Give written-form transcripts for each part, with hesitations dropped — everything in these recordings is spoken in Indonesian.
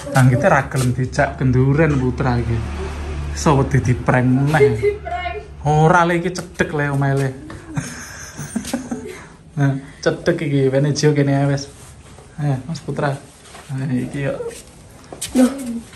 Nang kita ra gelem dijak kenduren putra iki. Iso wedi diprank meneh. Ora le iki cedhek le omahe le. Nah, cedhek iki wene jo kene ae wis. Mas Putra. Nah, iki yo. Loh.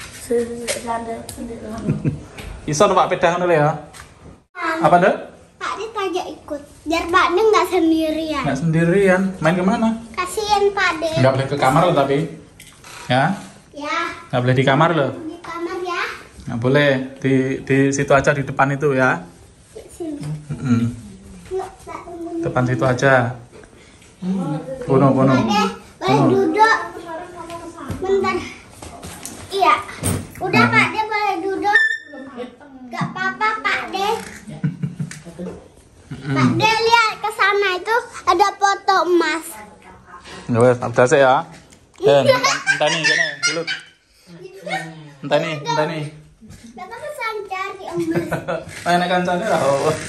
Iso numpak sepeda ngono le ya. Apa, Nduk? Pak De tajak ikut. Biar Pak De nggak sendirian. Nggak sendirian. Main kemana? Kasihan Pak De. Nggak boleh ke kamar lo tapi. Ya? Ya. Nggak boleh di kamar lo. Di kamar ya. Nggak boleh. Di situ aja di depan itu ya. Sini. Depan situ aja. Bono. Pak De, boleh duduk. Bentar. Iya. Udah Pak De boleh duduk. Gak apa-apa Pak De. Pak De lihat ke sana itu ada foto emas. Ya wes, ada sih ya. Entah nih, gini, dulu. Entah nih. Bapak kesan cari emas. Enak kancane lah.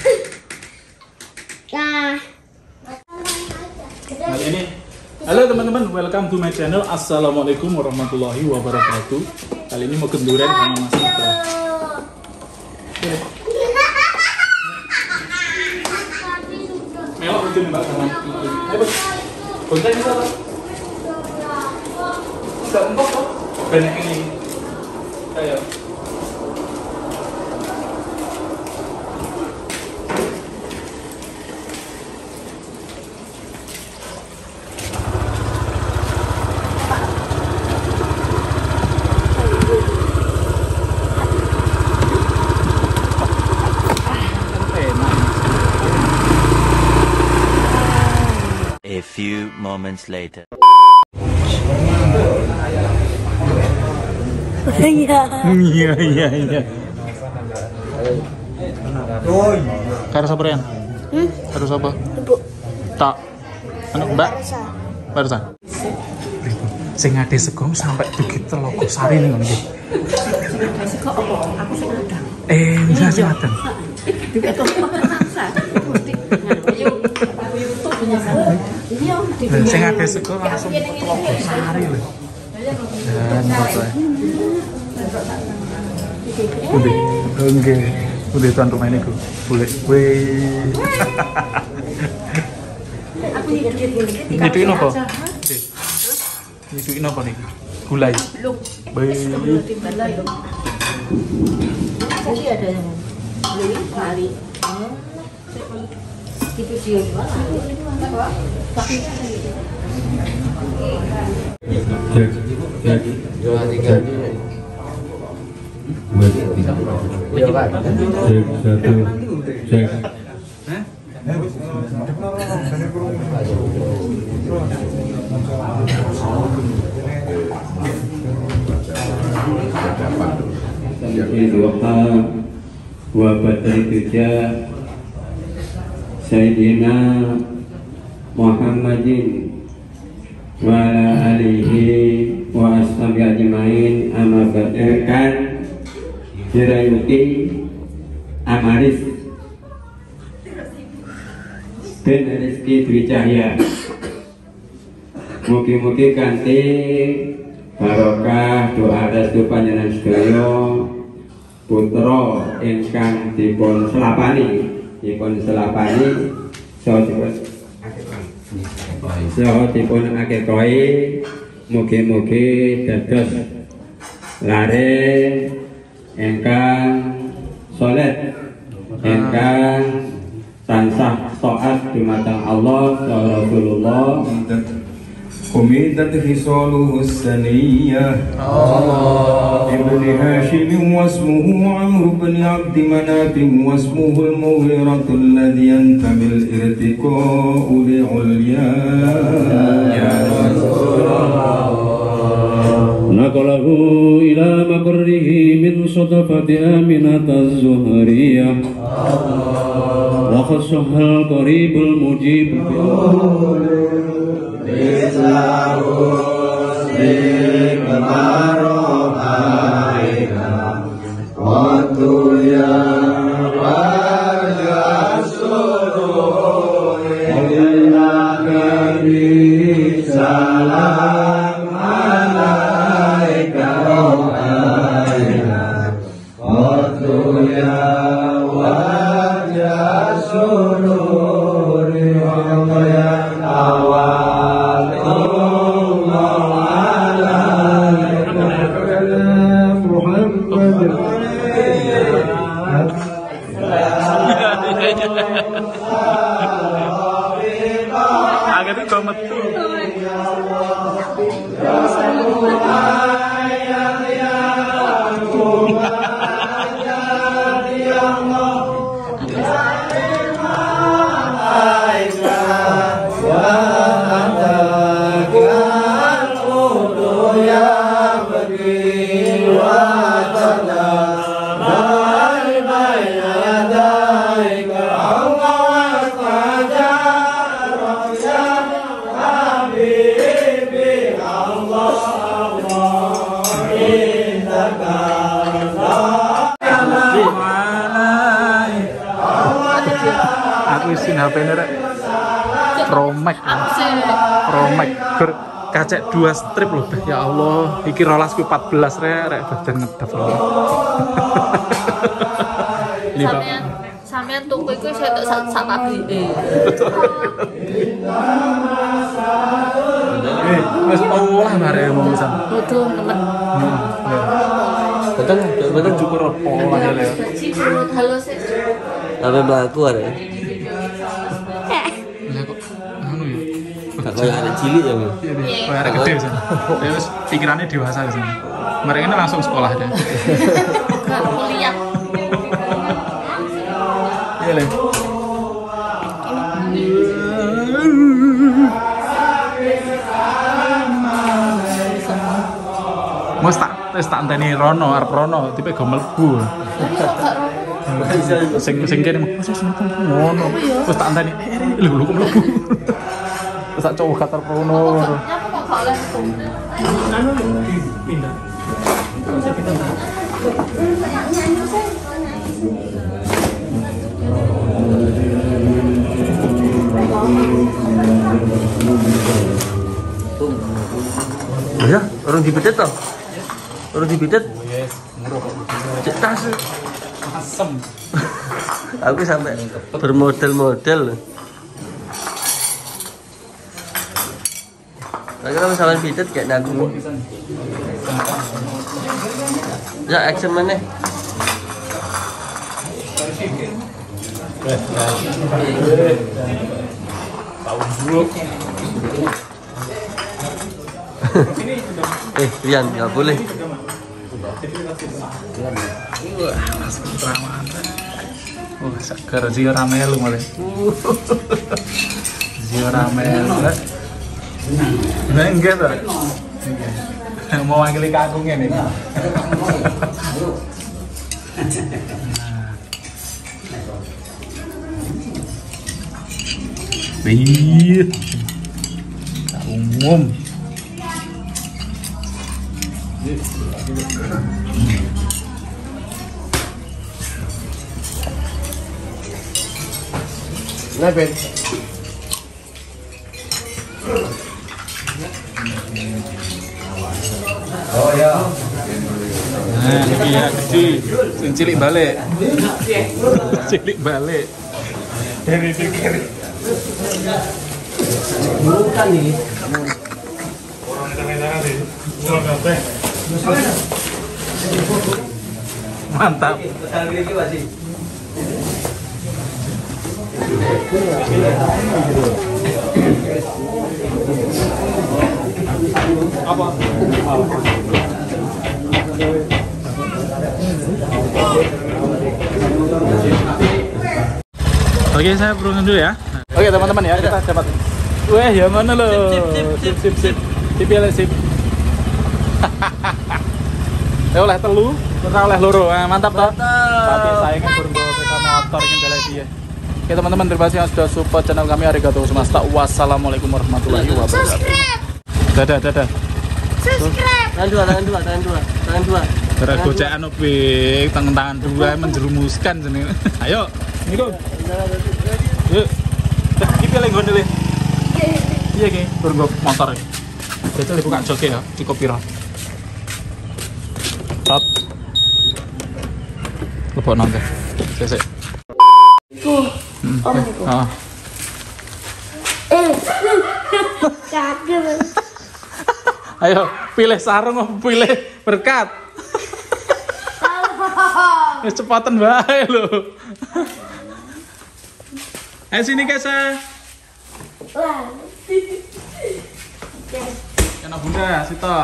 Nah. Kali ini, halo teman-teman, welcome to my channel. Assalamualaikum warahmatullahi wabarakatuh. Kali ini mau kenduren sama Mas Putra. Melok itu mbak sama. Ayo, bonceng itu apa? Sudah empuk kok. Banyak ini. Ayo. A few moments later. Iya. Karo sapa Rian? Karo sapa? Ibu. Tak. Anu Mbak? Barsa. Sing ade sego sampai begitu logo sari ning ngene iki. Sego apa? Aku sing adang. Enggak sing adang. Diketok paksa. Ayo, aku YouTube punya sana. Iya, Sing ade sego langsung logo sari lho. Dan apa? Udah tuan rumah ini ku. Boleh. Wih. aku nyedit Nyeduin apa? Nyeduin apa nih? Gulai. Belum. Baik. Timbal lah ya. Jadi ada yang beli hari. Itu dia jual. Tapi Duha wa badri tuja Sayyidina Muhammadin wa ala alihi wa ashabi ajmain amma ba'dakan dirayuti amaris ben rezeki Dwi Cahya mugi-mugi kanthi barokah doa restu panjenengan sedaya putra ingkang dipun selapani saha dipun akekahi mugi-mugi dados lare ingkang saleh ingkang tansah taat dumateng Allah wa Rasulullah. حميدت خصاله السنية ابن هاشم واسمه عمرو بن عبد مناف واسمه المغيرة الذي ينتمي الارتقاء لعليا يا رسول الله نقله إلى مقره من صدفة آمنة الزهرية وخصها القريب المجيب Salam alaika Aku isin HP ini rek Promax kacek 2 strip loh. Ya Allah, iki rolasku 14 rek badan ngedep loh. Ini Pak. Sampeyan tuku iku saya tak sak pabrike. Wis olah bareng pisan. Bodoh nemen. Betul cukur olah ya le. Halo sik. Sampai melaku ada. Lah kok anu ya. Gak kayak ada cilik ya. Iya, kayak arek gede pisan. Ya wis pikirannya dewasa pisan. Mereka ini langsung sekolah deh. Gak kuliah. Iya le. Wis tak enteni Rono, arep Rono, tipe go mlebu. Sing kene ngono. Wis tak enteni. Lho kok mlebu. Wis tak coba kata Rono. Nyapa kok gak oleh anu Pindah. Ya, orang dibedet toh. Orang dibedet. Cek tas. Asem. Aku sampai bermodel-model. Lagi kalau misalnya bidet kayak nanggung. Ya action mana? Rian nggak boleh. Wah, seger Zio Ramelu malah. Zio Ramelu. Nah, enggak tuh. Mau manggil kagungnya nih. Bih. Umum. Lepet. Oh ya. Nah, iya gede. Sing cilik balik. Cilik balik. Dari pikir. Bukan nih. Orang tengah-tengah sih. Buang kabeh. Mantap. Apa? Oke, saya beruntung dulu ya. Oke, teman-teman ya, kita dapat. Wah, ya mana lo? Sip. Sip ya, sip. Ya oleh telu, terus oleh loro. Mantap toh. Tapi saya kan burung sepeda motor ini dari dia. Oke teman-teman, terima kasih yang sudah support channel kami. Arigatou semesta. Wassalamualaikum warahmatullahi wabarakatuh. Dadah. Subscribe. Tangan dua. Gara gocekan opik, tangan dua menjerumuskan sini. Ayo, Niko. Yuk. Iki pilih nggon dhewe. Iya ki, burung motor. Betul buka joke ya, cukup piro. Stop. Lepok nang teh. Sesek. Ah. Kagak. Ayo, pilih sarung apa pilih berkat? Wis cepatan bae lho. Ayo sini Kesa. Wah. Kena Bunda, Sito.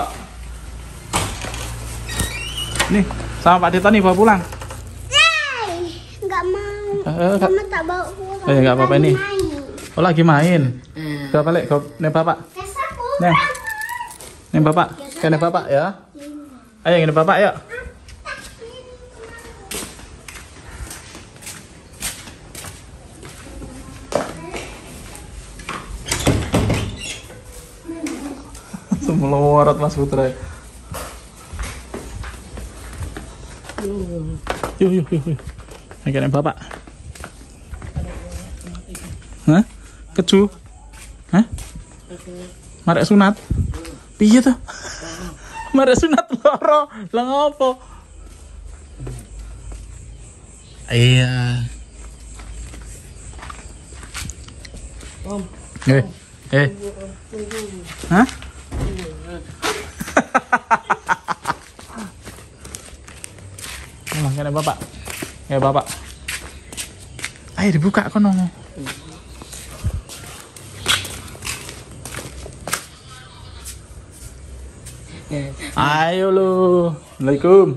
Nih, sama Pak Dito nih bawa pulang. Enggak mau. Kak. Mama tak bawa pulang. Enggak apa-apa ini. Main. Oh, lagi main. Gak balik, nih Bapak. Kesa Nih. pulang. Nih Bapak. Kene Bapak ya. Ayo ngene bapak yuk. Melorot Mas Putra. Yuk. Ngene bapak. Hah? Keju? Hah? Marek sunat? Piye tuh? Marek sunat loro. Lah ngopo? Iya. Om. Hah? Kene bapak. Ya bapak. Ayo dibuka kono. Ayo lu. Assalamualaikum.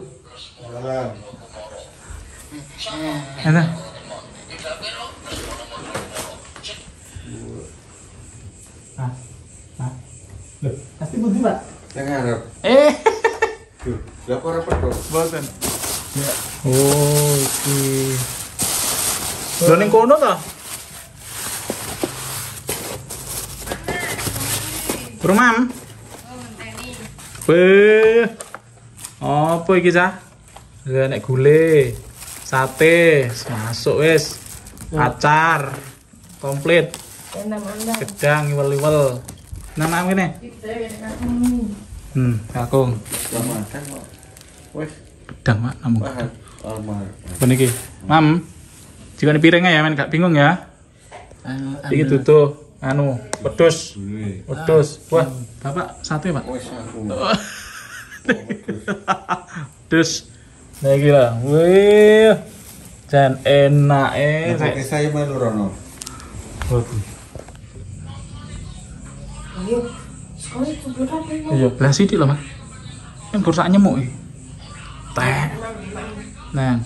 Enak. Loh, pasti budi, Pak. Yang ngarep. Lapor apa tuh? Boten. Ya. Oh, iki. Lho ning kono ta? Rumam. Beh. Apa iki, Cah? Lah nek gule, sate, masuk wis. Acar. Komplit. Gedang iwel-iwel. Nama ngene. Kakung. Makan kok. Wes, Gedang, Mak, namung. almar. Beniki. Mam. Jika piringnya ya, men gak bingung ya. Iki tutup anu, wedhus. Wah, Bapak sate, Pak. Wes aku. Dus. Nah iki lah. Wih. Jan enak Pakai saya melu rono. Ayo. Sekolah itu berapa ini? Iya, belah sithik lho, Mas. Kan kursak nyemuk iki. Teh. Nah.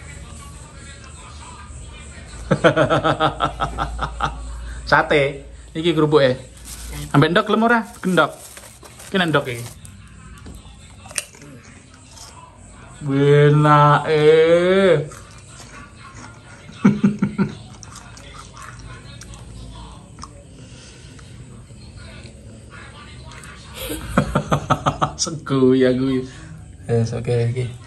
Sate. Iki kerubuke. Ambek ndok lem ora? Gendok. Ki ndok iki. Benake. Sego ya gue. Oke iki.